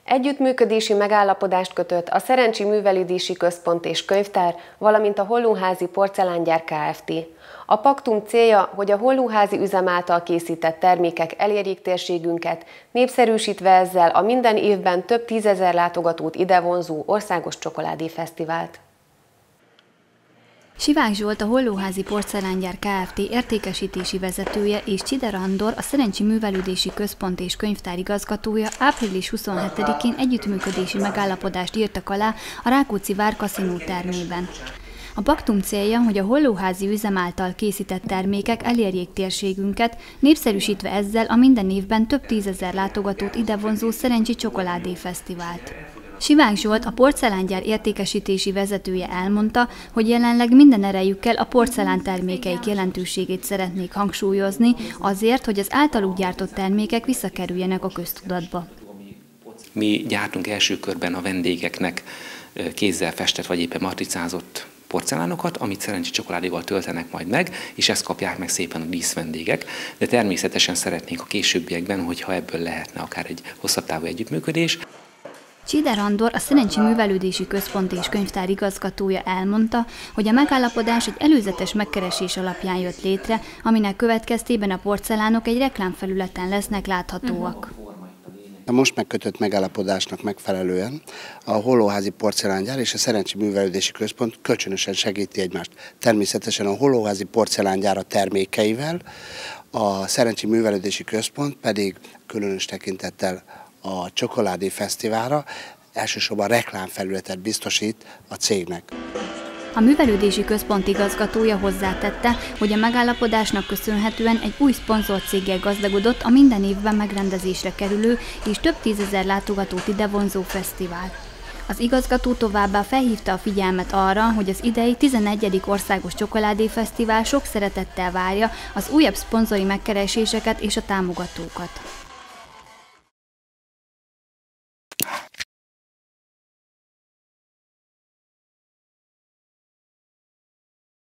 Együttműködési megállapodást kötött a Szerencsi Művelődési Központ és Könyvtár, valamint a Hollóházi Porcelángyár Kft. A paktum célja, hogy a Hollóházi üzem által készített termékek elérjék térségünket, népszerűsítve ezzel a minden évben több tízezer látogatót idevonzó országos csokoládéfesztivált. Sivák Zsolt, a Hollóházi Porcelángyár Kft. Értékesítési vezetője és Csider Andor, a Szerencsi Művelődési Központ és Könyvtár igazgatója április 27-én együttműködési megállapodást írtak alá a Rákóczi Vár kaszinó termében. A paktum célja, hogy a Hollóházi üzem által készített termékek elérjék térségünket, népszerűsítve ezzel a minden évben több tízezer látogatót idevonzó Szerencsi Csokoládéfesztivált. Sivák Zsolt, a porcelángyár értékesítési vezetője elmondta, hogy jelenleg minden erejükkel a porcelán termékeik jelentőségét szeretnék hangsúlyozni, azért, hogy az általuk gyártott termékek visszakerüljenek a köztudatba. Mi gyártunk első körben a vendégeknek kézzel festett vagy éppen matricázott porcelánokat, amit Szerencsi csokoládéval töltenek majd meg, és ezt kapják meg szépen a díszvendégek. De természetesen szeretnénk a későbbiekben, hogyha ebből lehetne akár egy hosszabb távú együttműködés. Csider Andor, a Szerencsi Művelődési Központ és Könyvtár igazgatója elmondta, hogy a megállapodás egy előzetes megkeresés alapján jött létre, aminek következtében a porcelánok egy reklámfelületen lesznek láthatóak. A most megkötött megállapodásnak megfelelően a Hollóházi Porcelángyár és a Szerencsi Művelődési Központ kölcsönösen segíti egymást. Természetesen a Hollóházi Porcelángyár a termékeivel, a Szerencsi Művelődési Központ pedig különös tekintettel a Csokoládéfesztiválra elsősorban reklámfelületet biztosít a cégnek. A Művelődési Központ igazgatója hozzátette, hogy a megállapodásnak köszönhetően egy új szponzorcéggel gazdagodott a minden évben megrendezésre kerülő és több tízezer látogatót idevonzó fesztivál. Az igazgató továbbá felhívta a figyelmet arra, hogy az idei 11. országos csokoládéfesztivál sok szeretettel várja az újabb szponzori megkereséseket és a támogatókat.